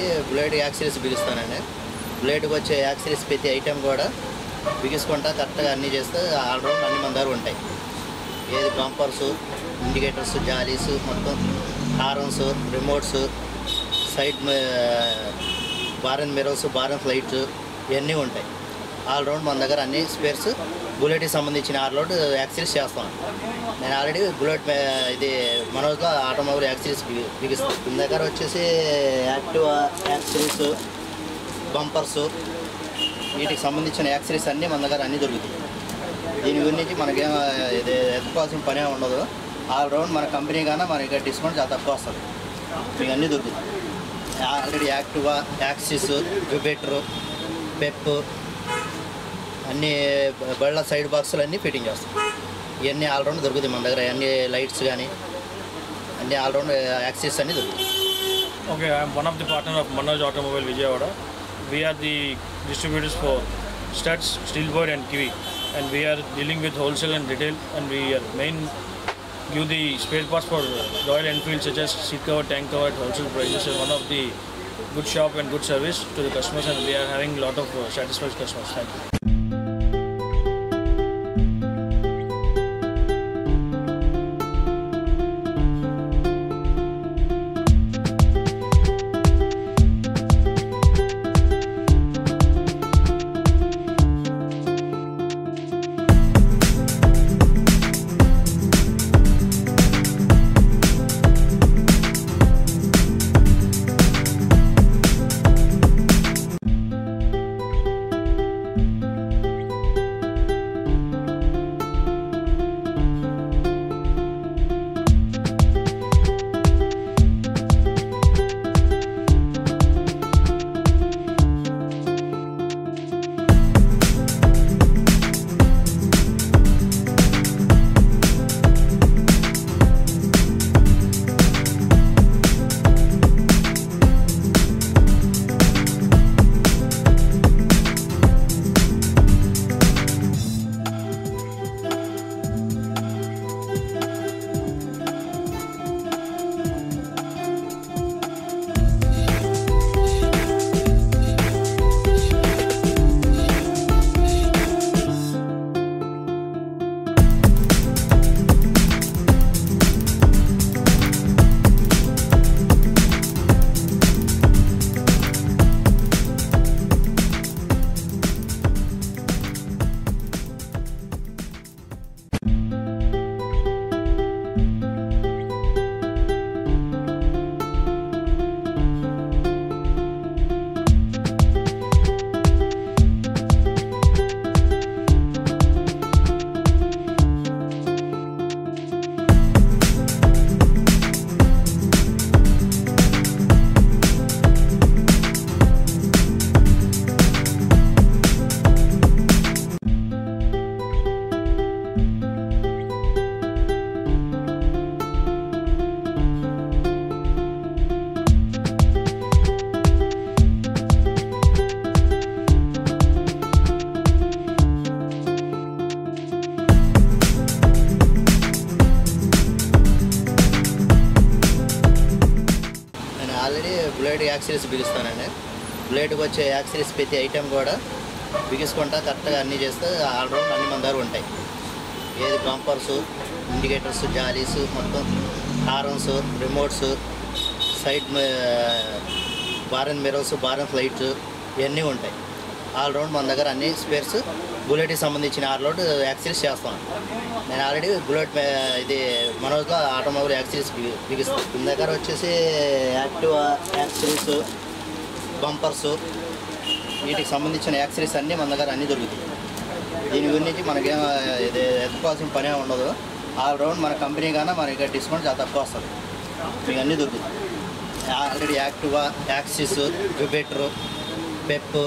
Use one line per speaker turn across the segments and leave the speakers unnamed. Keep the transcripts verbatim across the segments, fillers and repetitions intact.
Blade accessories బిగిస్తానండి. బ్లేడ్కి వచ్చే యాక్సిరీస్ ప్రతి ఐటెం కూడా బిగించుకుంటా కరెక్ట్గా అన్నీ చేస్తే ఆల్రౌండ్ అన్ని మన దగ్గర ఉంటాయి. ఏది బంపర్స్, ఇండికేటర్స్, జాలీస్, మొత్తం హారన్స్, రిమోట్స్, సైడ్ బారెన్ మిరర్స్, బారెన్ లైట్స్ ఇవన్నీ ఉంటాయి. ఆల్రౌండ్ మన దగ్గర అన్ని స్పేర్స్ బుల్లెట్కి సంబంధించిన ఆల్రౌండ్ యాక్సిరీస్ చేస్తాను. నేను ఆల్రెడీ బుల్లెట్ ఇది మనోజ్లో ఆటోమొబైల్ యాక్సిరీస్ బిగిస్తాను. మన దగ్గర వచ్చేసి యాక్టివా యాక్సిరీస్, బంపర్స్, వీటికి సంబంధించిన యాక్సిరీస్ అన్నీ మన దగ్గర అన్నీ దొరుకుతాయి. దీని గురించి మనకేం ఇది ఎత్తుకోవాల్సిన పనే ఉండదు. ఆల్రౌండ్ మన కంపెనీ కన్నా మనకి డిస్కౌంట్ చాలా తక్కువ వస్తుంది. మీకు అన్నీ దొరుకుతాయి. ఆల్రెడీ యాక్టివా, యాక్సిస్, విబెటర్, పెప్ అన్నీ బళ్ళ సైడ్ బాక్సులు అన్నీ ఫిట్టింగ్ చేస్తాం. ఇవన్నీ ఆల్రౌండ్ దొరుకుతాయి మన దగ్గర. అన్ని లైట్స్ కానీ అన్ని ఆల్రౌండ్ యాక్సిస్ అన్నీ దొరుకుతాయి.
Okay, I am one of the partner of Manoj Automobile Vijayawada. We are the distributors for studs, steel board and kiwi, and we are dealing with wholesale and retail, and we are main give the spare parts for Royal Enfield such as seat cover, tank cover at wholesale prices. One of the good shop and good service to the customers, and we are having a lot of uh, satisfied customers. Thank you.
Blade accessories బిగిస్తానండి. బ్లేడ్కి వచ్చే accessories ప్రతి item కూడా బిగించుకుంటా కరెక్ట్గా అన్నీ చేస్తే all round అన్ని మన దగ్గర ఉంటాయి. ఏది బంపర్స్, ఇండికేటర్స్, జాలీస్, మొత్తం హారన్స్, రిమోట్స్, సైడ్ బారెన్ మిరర్స్, బారెన్ లైట్స్ ఇవన్నీ ఉంటాయి. ఆల్రౌండ్ మన దగ్గర అన్ని స్పేర్స్ బుల్లెట్కి సంబంధించిన ఆల్రౌండ్ యాక్సిరీస్ చేస్తాను. నేను ఆల్రెడీ బుల్లెట్ ఇది మనోజ్లో ఆటోమొబైల్ యాక్సిరీస్ బిగిస్తాను. మన దగ్గర వచ్చేసి యాక్టివా యాక్సిరీస్, బంపర్స్, వీటికి సంబంధించిన యాక్సిరీస్ అన్నీ మన దగ్గర అన్నీ దొరుకుతాయి. దీని గురించి మనకేం ఇది ఎత్తుకోవాల్సిన పనే ఉండదు. ఆల్రౌండ్ మన కంపెనీ కన్నా మనకి డిస్కౌంట్ చాలా తక్కువ వస్తుంది. మీకు అన్నీ దొరుకుతాయి. ఆల్రెడీ యాక్టివా, యాక్సిస్, విబెటర్, పెప్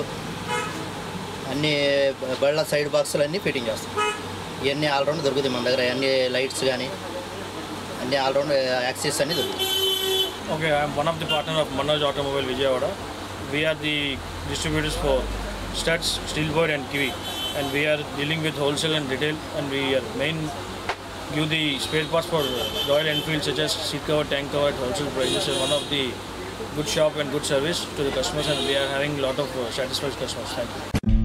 అన్నీ బళ్ళ సైడ్ బాక్సులు అన్నీ ఫిట్టింగ్ చేస్తాం. ఇవన్నీ ఆల్రౌండ్ దొరుకుతాయి మన దగ్గర. అన్ని లైట్స్ కానీ అన్ని ఆల్రౌండ్ యాక్సిస్ అన్నీ దొరుకుతాయి.
Okay, I am one of the partner of Manoj Automobile Vijayawada. We are the distributors for studs, steel board and kiwi, and we are dealing with wholesale and retail, and we are main give the spare parts for Royal Enfield such as seat cover, tank cover at wholesale prices. One of the good shop and good service to the customers, and we are having a lot of uh, satisfied customers. Thank you.